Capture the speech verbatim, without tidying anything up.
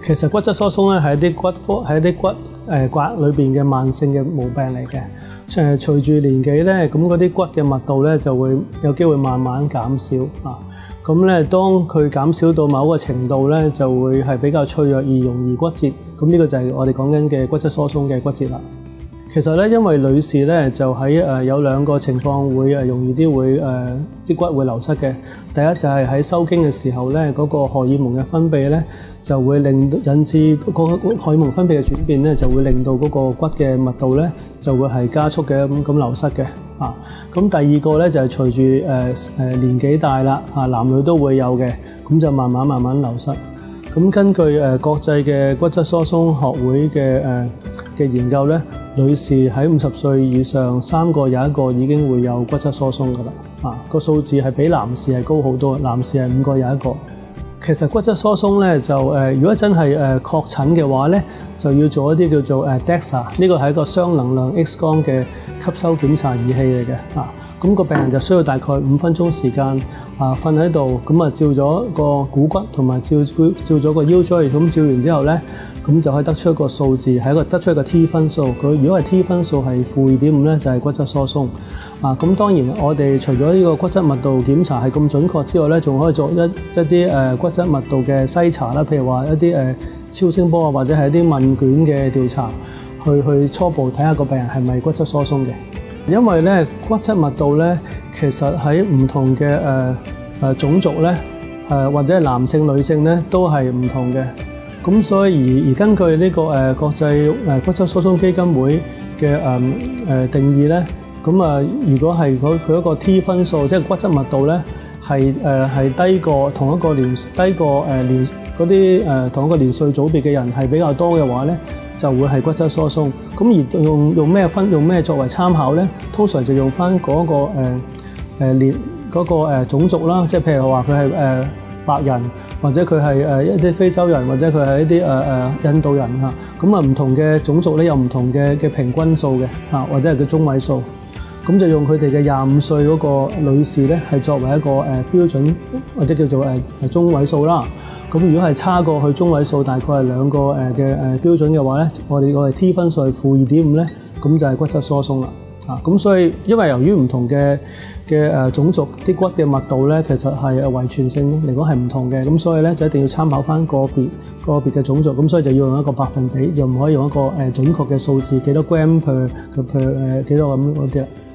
其實骨質疏鬆咧係一啲骨科係一啲骨誒骼裏邊嘅慢性嘅毛病嚟嘅。誒隨住年紀咧，咁嗰啲骨嘅密度咧就會有機會慢慢減少啊。咁咧當佢減少到某個程度咧，就會係比較脆弱而容易骨折。咁呢個就係我哋講緊嘅骨質疏鬆嘅骨折啦。其實咧，因為女士咧就喺誒有兩個情況會誒容易啲會誒啲骨會流失嘅。第一就係喺收經嘅時候咧，嗰個荷爾蒙嘅分泌咧就會令引致個荷爾蒙分泌嘅轉變咧，就會令到嗰個骨嘅密度咧就會係加速嘅咁咁流失嘅。啊，咁第二個咧就係隨住誒誒年紀大啦，啊男女都會有嘅，咁就慢慢慢慢流失。咁根據誒國際嘅骨質疏鬆學會嘅誒嘅研究咧，女士喺五十歲以上三個有一個已經會有骨質疏鬆㗎啦。啊，個數字係比男士係高好多，男士係五個有一個。其實骨質疏鬆咧就誒、呃，如果真係誒確診嘅話咧，就要做一啲叫做誒 DEXA， 呢個係一個雙能量 X 光嘅吸收檢查儀器嚟嘅。啊，咁、個病人就需要大概五分鐘時間啊，瞓喺度，咁啊照咗個股骨同埋照照咗個腰椎，咁照完之後咧，咁就可以得出一個數字，係一個得出一個 T 分數。佢如果係 T 分數係負二點五咧，就係、是、骨質疏鬆。啊，咁當然我哋除咗呢個骨質密度檢查係咁準確之外咧，仲可以做一一啲誒骨質密度嘅篩查啦，譬如話一啲誒超聲波啊，或者係一啲問卷嘅調查，去去初步睇下個病人係咪骨質疏鬆嘅。因為咧骨質密度咧，其實喺唔同嘅誒誒種族咧，誒、呃、或者係男性女性咧都係唔同嘅。咁所以而而根據呢、這個誒、呃、國際誒骨質疏鬆基金會嘅誒誒定義咧。咁啊，如果係佢佢一個 T 分數，即係骨質密度咧，係誒係低過同一個年低過誒年嗰啲誒同一個年歲組別嘅人係比較多嘅話咧，就會係骨質疏鬆。咁而用用咩分用咩作為參考咧？通常就用翻嗰個誒誒年嗰個誒種族啦，即係譬如話佢係誒白人，或者佢係誒一啲非洲人，或者佢係一啲誒誒印度人嚇。咁啊唔同嘅種族咧有唔同嘅嘅平均數嘅嚇，或者係佢中位數。咁就用佢哋嘅廿五歲嗰個女士咧，係作為一個誒標準或者叫做誒誒中位數啦。咁如果係差過去中位數，大概係兩個誒嘅誒標準嘅話咧，我哋我哋 T 分數係負二點五咧，咁就係骨質疏鬆啦。啊，咁所以因為由於唔同嘅嘅誒種族啲骨嘅密度咧，其實係誒遺傳性嚟講係唔同嘅，咁所以咧就一定要參考翻個別個別嘅種族，咁所以就要用一個百分比，就唔可以用一個誒準確嘅數字幾多 gram per per 誒幾多咁嗰啲啦。